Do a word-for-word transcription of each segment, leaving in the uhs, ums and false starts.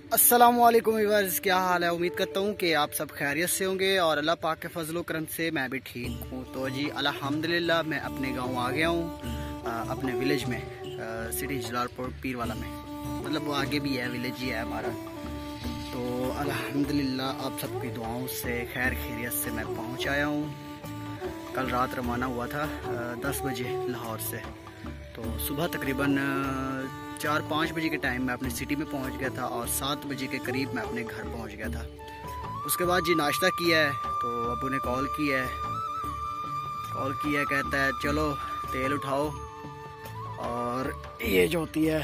अस्सलामुअलैकुम व्यूअर्स, क्या हाल है। उम्मीद करता हूँ कि आप सब खैरियत से होंगे और अल्लाह पाक के फजलो करम से मैं भी ठीक हूँ। तो जी अल्हम्दुलिल्लाह मैं अपने गांव आ गया हूँ, अपने विलेज में, आ, सिटी जलालपुर पीरवाला में। मतलब वो आगे भी है, विलेज ही है हमारा। तो अल्हम्दुलिल्लाह आप सबकी दुआओं से खैर खैरियत से मैं पहुँच आया हूँ। कल रात रवाना हुआ था दस बजे लाहौर से। तो सुबह तकरीबन चार पाँच बजे के टाइम मैं अपनी सिटी में पहुंच गया था और सात बजे के करीब मैं अपने घर पहुंच गया था। उसके बाद जी नाश्ता किया है तो अबू ने कॉल किया है कॉल किया कहता है चलो तेल उठाओ और ये जो होती है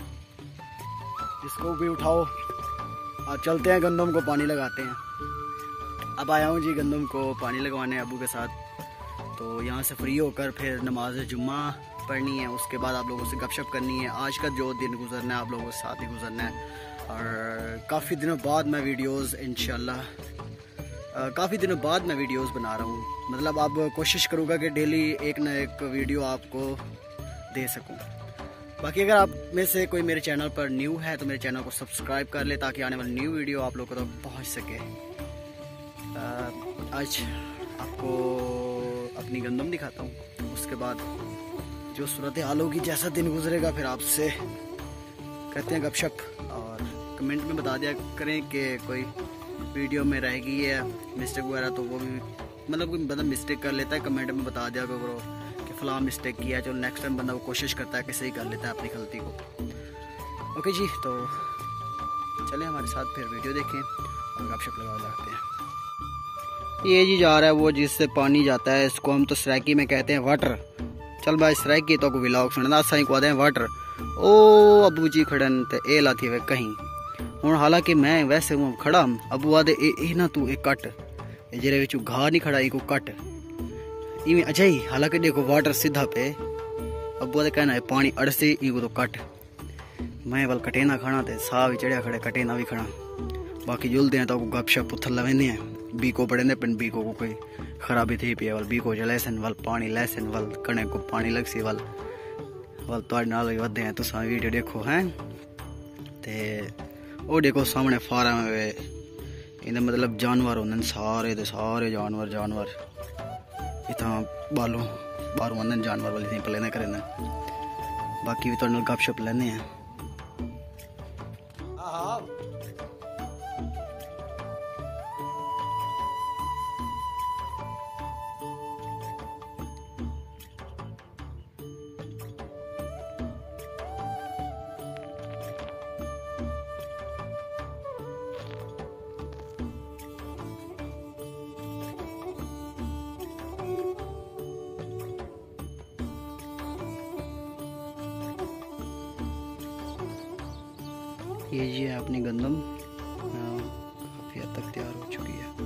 इसको भी उठाओ और चलते हैं गंदम को पानी लगाते हैं। अब आया हूँ जी गंदम को पानी लगवाने अबू के साथ। तो यहाँ से फ्री होकर फिर नमाज जुम्मा पढ़नी है, उसके बाद आप लोगों से गपशप करनी है। आज का जो दिन गुजरना है आप लोगों के साथ ही गुजरना है। और काफ़ी दिनों बाद मैं वीडियोस इंशाल्लाह काफ़ी दिनों बाद मैं वीडियोस बना रहा हूँ। मतलब अब कोशिश करूँगा कि डेली एक ना एक वीडियो आपको दे सकूँ। बाकी अगर आप में से कोई मेरे चैनल पर न्यू है तो मेरे चैनल को सब्सक्राइब कर ले ताकि आने वाली न्यू वीडियो आप लोगों तक पहुँच सके। आज आपको अपनी गंदम दिखाता हूँ, उसके बाद जो सूरत हाल होगी, जैसा दिन गुजरेगा, फिर आपसे करते हैं गपशप। और कमेंट में बता दिया करें कि कोई वीडियो में रहेगी या मिस्टेक वगैरह, तो वो भी मतलब कोई बंदा मिस्टेक कर लेता है, कमेंट में बता दिया करो कि फ़लाँ मिस्टेक किया है। चलो नेक्स्ट टाइम बंदा वो कोशिश करता है कि सही कर लेता है अपनी गलती को। ओके जी, तो चलें हमारे साथ फिर वीडियो देखें और गपशप लगा जाते हैं। ये जी जा रहा है वो जिससे पानी जाता है, इसको हम तो सराकी में कहते हैं वाटर। चल भाई सराकी तो को व्लॉग सुनना सही को दें वाटर। ओ अबू जी खड़न ते ए लाती वे कहीं हूँ। हालांकि मैं वैसे हूँ खड़ा, अबू आदे ए, ए ना तू एक कट जेरे विचू घा नहीं खड़ा इको कट इवें अच्छा ही। हालांकि देखो वाटर सीधा पे, अबू आदे कहना है पानी अड़से इको तो कट। मैं वाल कटे ना खाना ते सा भी चढ़िया खड़े कटे ना भी खाना। बाकी जुलते हैं तो गपशप उथल लवेंदे हैं। बीको पड़े ने पिन बीको को कोई खराबी थी पी वल बीको जलैसन वल पानी लैसन वल कने को पानी लगसी वल वल तुहाडे नाल ही वधे हैं। तुसां वीडियो देखो हैं ते ओ देखो सामने फार्म है, इन्हें मतलब जानवर होंदे सारे दे सारे जानवर जानवर इतना बालों बाहरों आंदे जानवर वाले थी पले ने करेंदे। बाकी भी तुहाडे नाल गपशप लैंदे हैं। ये जी है अपनी गंदम, काफ़ी हद तक तैयार हो चुकी है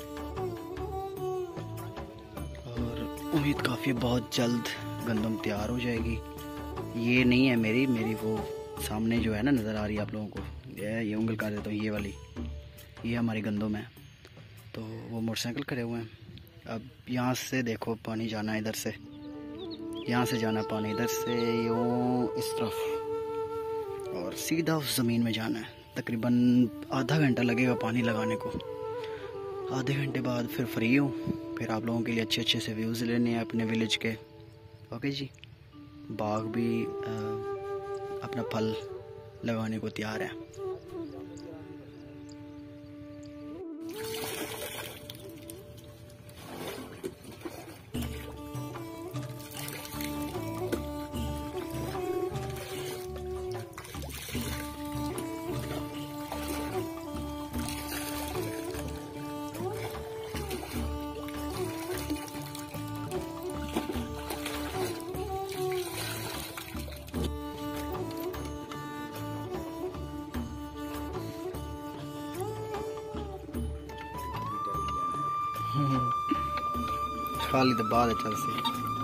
और उम्मीद काफ़ी बहुत जल्द गंदम तैयार हो जाएगी। ये नहीं है मेरी मेरी वो सामने जो है ना नज़र आ रही है आप लोगों को, ये ये उंगल कर देता हूँ, ये वाली ये हमारी गंदम है। तो वो मोटरसाइकिल खड़े हुए हैं। अब यहाँ से देखो पानी जाना है इधर से, यहाँ से जाना पानी इधर से यूँ इस तरफ और सीधा उस ज़मीन में जाना है। तकरीबन आधा घंटा लगेगा पानी लगाने को। आधे घंटे बाद फिर फ्री हूँ, फिर आप लोगों के लिए अच्छे अच्छे से व्यूज़ लेने हैं अपने विलेज के। ओके जी, बाग भी आ, अपना फल लगाने को तैयार है। खाली तो बाद चल से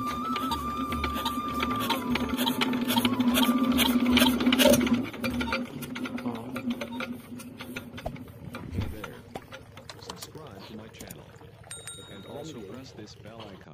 Subscribe to my channel and also press this bell icon.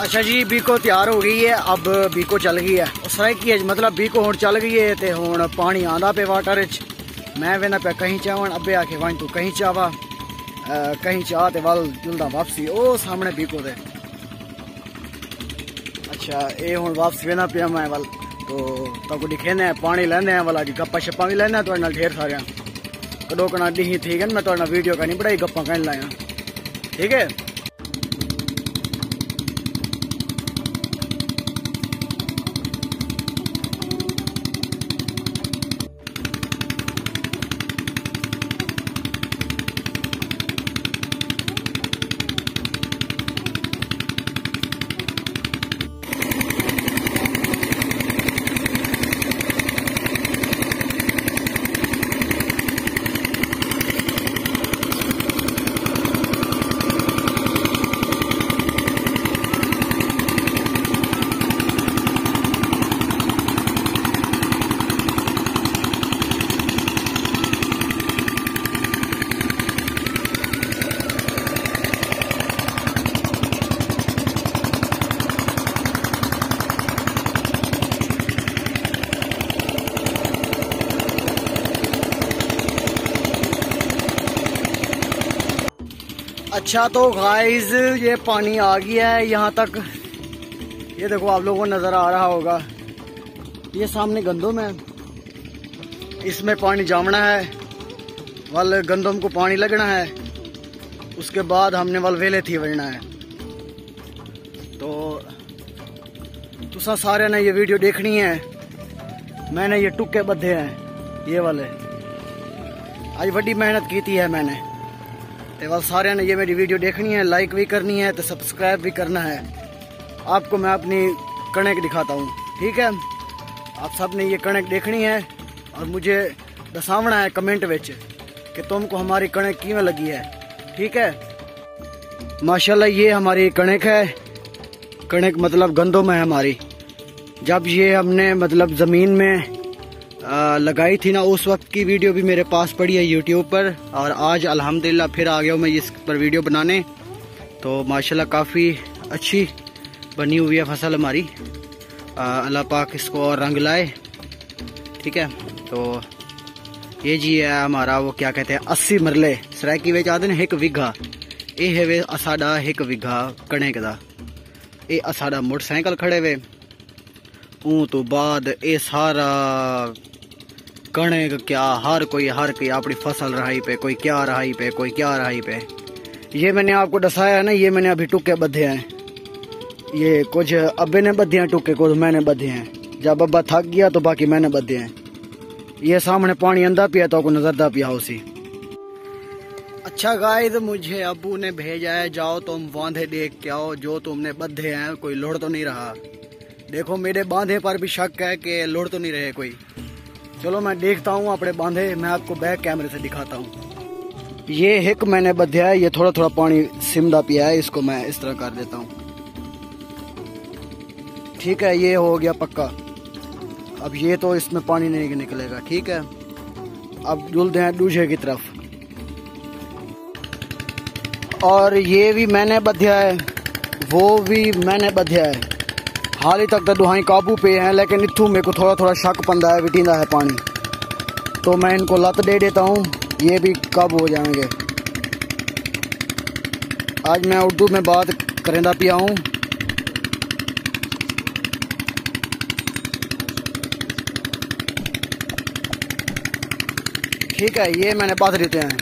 अच्छा जी बीको तैयार हो गई है, अब बीको चल गई है सराइकी है, मतलब बीको हुण चल गई है ते हुण पानी आंदा पे वाटर च। मैं वेना पे कहीं चावन, अब्बे आखे वन तू कहीं चावा, कहीं चाह ते वल जुलदा वापसी ओ सामने बीको दे। अच्छा ये हुण वापस वेना पिया मैं वल, तो तक दिखेने पानी लेने वाला जी, गप्पा शप्पा भी लेने तुहाडे नाल ढेर सारियां कदों कना दी ठीक है। मैं तुहाडे नाल वीडियो करनी बड़ाई गप्पा कहन लाया, ठीक है। अच्छा तो गाइस ये पानी आ गया है यहाँ तक, ये देखो आप लोगों को नज़र आ रहा होगा, ये सामने गंदम है, इसमें पानी जामना है, वल गंदम को पानी लगना है, उसके बाद हमने वल वेले थी वजना है। तो तुसा सारे ने ये वीडियो देखनी है, मैंने ये टुक्के बद्धे हैं ये वाले, आज बड़ी मेहनत की थी है मैंने, तो सारे ने ये मेरी वीडियो देखनी है, लाइक भी करनी है तो सब्सक्राइब भी करना है। आपको मैं अपनी कणक दिखाता हूँ, ठीक है। आप सब ने ये कणक देखनी है और मुझे दसावना है कमेंट विच कि तुमको हमारी कणक किवें लगी है, ठीक है। माशाल्लाह ये हमारी कणक है, कणक मतलब गंदम है हमारी। जब ये हमने मतलब ज़मीन में आ, लगाई थी ना, उस वक्त की वीडियो भी मेरे पास पड़ी है यूट्यूब पर, और आज अल्हम्दुलिल्लाह फिर आ गया हूँ मैं इस पर वीडियो बनाने। तो माशाल्लाह काफ़ी अच्छी बनी हुई है फसल हमारी, अल्लाह पाक इसको और रंग लाए, ठीक है। तो ये जी है हमारा वो क्या कहते हैं अस्सी मरले सराइकी विच आदे ने एक विघा, ये है वे साडा एक विघा कणक दा। ये साडा मोटरसाइकिल खड़े वे, ऊ तो बाद ये सारा कणक क्या हर कोई हर कोई अपनी फसल रहाई पे, कोई क्या रहाई पे, कोई क्या रहाई पे। ये मैंने आपको दसाया ना, ये मैंने अभी टुक्के बद्धे हैं, ये कुछ अब्बे ने बद्धे हैं टुक्के, कुछ मैंने बद्धे हैं। जब अब्बा थक गया तो बाकी मैंने बद्धे हैं। ये सामने पानी अंदा पिया तो आपको नजरदा पिया उसी। अच्छा गाइस मुझे अब्बू ने भेजा है, जाओ तुम बांधे देख के आओ जो तुमने बद्धे हैं, कोई लुढ़ तो नहीं रहा। देखो मेरे बांधे पर भी शक है कि लुढ़ तो नहीं रहे कोई। चलो मैं देखता हूँ अपने बांधे, मैं आपको बैक कैमरे से दिखाता हूँ। ये हिक मैंने बध्या है, ये थोड़ा थोड़ा पानी सिमदा पिया है, इसको मैं इस तरह कर देता हूँ, ठीक है। ये हो गया पक्का, अब ये तो इसमें पानी नहीं निकलेगा, ठीक है। अब जुलते हैं दूसरे की तरफ, और ये भी मैंने बध्या है, वो भी मैंने बध्या है। हाल ही तक तो दुहाई काबू पे हैं, लेकिन इतू मेरे को थोड़ा थोड़ा शक पंदा है, विटींदा है पानी, तो मैं इनको लत दे देता हूँ, ये भी काबू हो जाएंगे। आज मैं उर्दू में बात करेंदा पिया हूँ। ठीक है, ये मैंने बात देते हैं,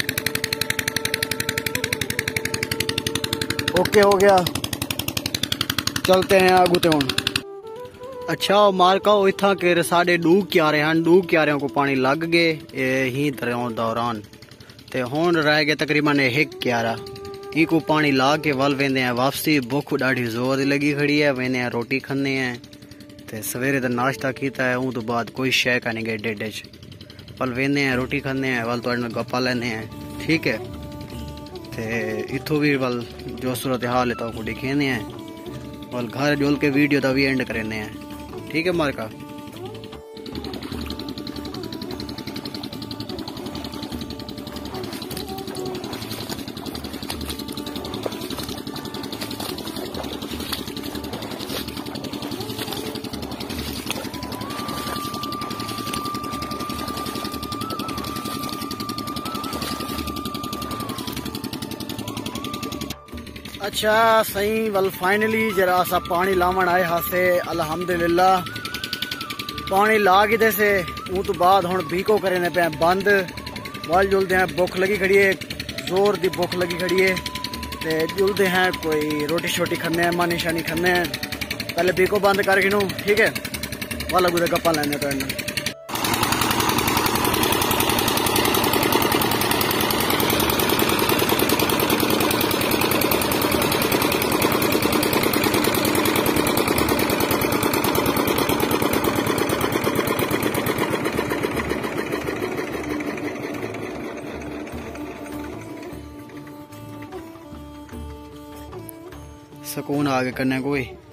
ओके हो गया, चलते हैं आगू ते हुण। अच्छा मारका इत्थां के साढ़े डूग क्यारे हैं, डूग क्यारियां को पानी लग गए ही दरियाओं दौरान, ते हुण रह गए तकरीबन एक क्यारा, ई को पानी ला के वल वेंदे हैं वापसी। भुख ढाडी जोर दी लगी खड़ी है, वेंदे हैं रोटी खन्ने हैं, ते सवेरे दा नाश्ता कीता है, उन तो बाद कोई शै का नहीं गए डेडे च, वल वेंदे हैं रोटी खन्ने हैं, वल तुहाडे नाल गप्पा लैंदे हैं, ठीक है। ते इत्थों भी वल जो सूरत हाल है तो दिखेंदे हैं, वल घर जुल के वीडियो का भी एंड करेंदे हैं, ठीक है मारका। अच्छा सही वल फाइनली जरा सा पानी लावन आए हासे अल्हम्दुलिल्लाह पानी ला के से वो तो बाद हुण बीको करे पे बंद वाल जुलते हैं भुख लगी खड़ी है जोर दी भुख लगी खड़ी है ते जुलते हैं कोई रोटी शोटी खाने हैं मानी शानी खाने हैं पहले बीको बंद करके नू ठीक है वाला गुदे गप्पा लेने तो इन्हें सुकून आगे करने कोई